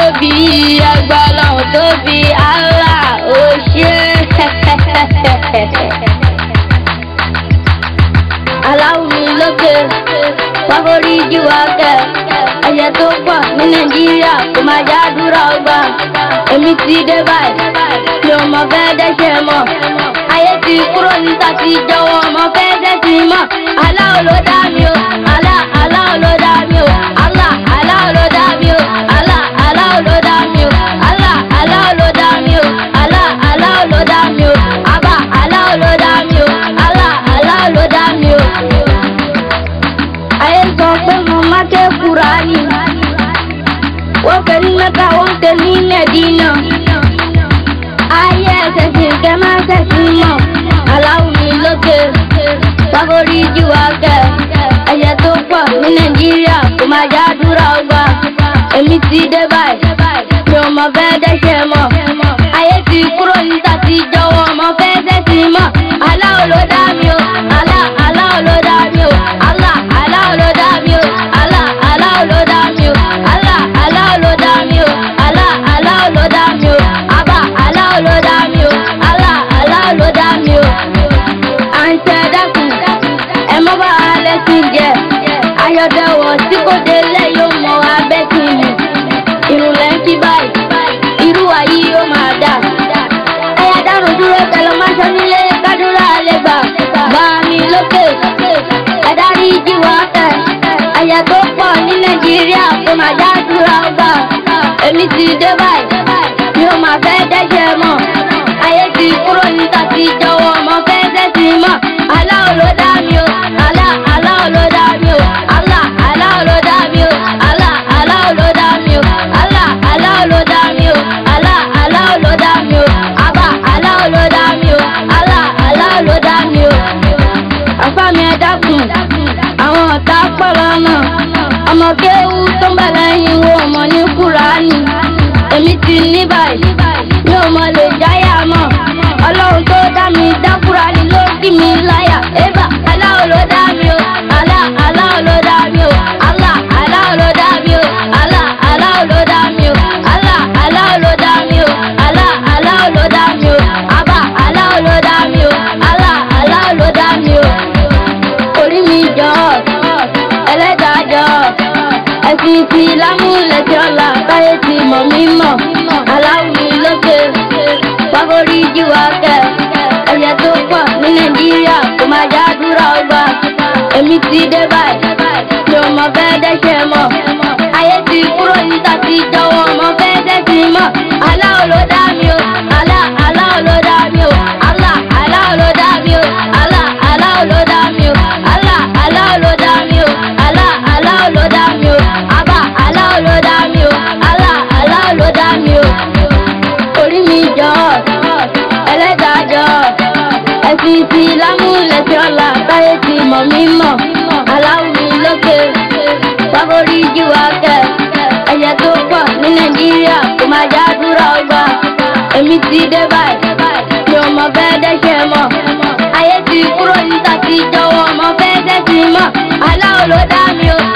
tóbi agbára tóbi Allah ó ṣe. Aláwọ̀ mi lókè wáforí jíwá kẹ ẹ̀jẹ̀ tó pọ̀ ní Nàìjíríà kò máa já dúró ọgbà. Èmi ti dé báyìí mi ò mọ̀ fẹ́ dẹ́ṣẹ̀ mọ́. Ayé ti kúrò níta ti jọ̀wọ́ mọ̀ fẹ́ dẹ́ṣẹ̀ mọ́. Allah ló dá mi o, Allah ló dá mi o, Allah ló dá mi o, Allah ló dá mi o, Allah ló dá mi o, Allah ló dá mi o, Abba Allah ló dá mi o, Allah ló dá mi o. Ayé sọ pé mo má ké Kùránì, wọ́n kẹ́ ní Mẹ́kà wọ́n kẹ́ ní Mẹ́dínà. Ayé ẹsẹ̀ sì kẹ́ máa ṣẹ̀sìn mọ́. Aláwọ̀ mi lókè wáforí jíwá kẹ ẹ̀jẹ̀ tó pọ̀ ní Nàìjíríà kò máa já dúró ọgbà. Èmi ti dé báyìí mi ò mọ̀ fẹ́ dẹ́ṣẹ̀ mọ́. Ayé ti kúrò níta ti jọ̀wọ́ mọ̀ fẹ́ ṣẹ̀sìn mọ́. Allah ló dá mi o, Allah ló dá mi o, Allah ló dá mi o, Allah ló dá mi o, Allah ló dá mi o, Allah ló dá mi o, Abba Allah ló dá mi o, Allah ló dá mi o. À ń ṣe dákun ẹ mọ́ bá a lẹ́sìn jẹ ayọ̀dẹ̀wọ̀ tí kò délé yóò mọ abẹ́ sí mi. Ìrùlẹ̀ ń kí báyìí irú àyí yóò máa dà. Ẹyà dárò dúró tẹlọ máa ṣọ nílé kádúrà lè gbà. Bá mi lókè ẹ̀dárí jíwá kẹ ẹ̀yà tó pọ̀ ní Nàìjíríà kò máa já dúró ọgbà. Èmi ti dé báyìí mi ò máa fẹ́ dẹ́ṣẹ̀ mọ́. Ayé ti kúrò níta ti jọ̀wọ́ mọ̀ fẹ́ dẹ́ṣẹ̀ mọ́. Allah ló dá mi o, Allah ló dá mi o, Allah ló dá mi o, Allah ló dá mi o, Allah ló dá mi o, Allah ló dá mi o, Abba Allah ló dá mi o, Allah ló dá mi o. Àfá mi ẹ dákun àwọn ọ̀tá pọ̀ lọ́nà. Ọmọ kéwú tó ń bẹ lẹ́yìn wo ọmọ ní Kùránì. Èmi ti ní báyìí mi ò mọ̀ lè jáyà mọ́. Ọlọ́run tó dá mi dá Kùránì ló dì mí láyà. Ébà Allah ló dá mi o, Allah ló dá mi o, Allah ló dá mi o, Allah ló dá mi o, Allah ló dá mi o, Allah ló dá mi o, Abba Allah ló dá mi o, Allah ló dá mi o. Orí mi jọ ẹlẹ́dàá jọ ẹ̀sìn Ìsìlámù lẹ̀sìn ọ̀la táyé ti mọ̀ mí mọ̀. Aláwọ̀ mi lókè wáforí jíwá kẹ ẹ̀jẹ̀ tó pọ̀ ní Nàìjíríà kò máa já dúró ọgbà. Èmi ti dé báyìí mi ò mọ̀ fẹ́ dẹ́ṣẹ̀ mọ́. Ayé ti kúrò níta ti jọ̀wọ́ mọ̀ fẹ́ dẹ́ṣẹ̀ mọ́. Allah ló dá mi o, Allah ló dá mi o, Allah ló dá mi o, Allah ló dá mi o, Allah ló dá mi o, Allah ló dá mi o, Abba Allah ló dá mi o, Allah ló dá mi o. Orí mi jọ ẹlẹ́dàá jọ ẹ̀sìn Ìsìlámù lẹ̀sìn ọ̀la táyé ti mọ̀ mí mọ̀. Aláwọ̀ mi lókè wáforí jíwá kẹ ẹ̀jẹ̀ tó pọ̀ ní Nàìjíríà kò máa já dúró ọgbà. Èmi ti dé báyìí mi ò mọ̀ fẹ́ dẹ́ṣẹ̀ mọ́. Ayé ti kúrò níta ti jọ̀wọ́ mọ̀ fẹ́ dẹ́ṣẹ̀ mọ́. Allah ló dá mi o.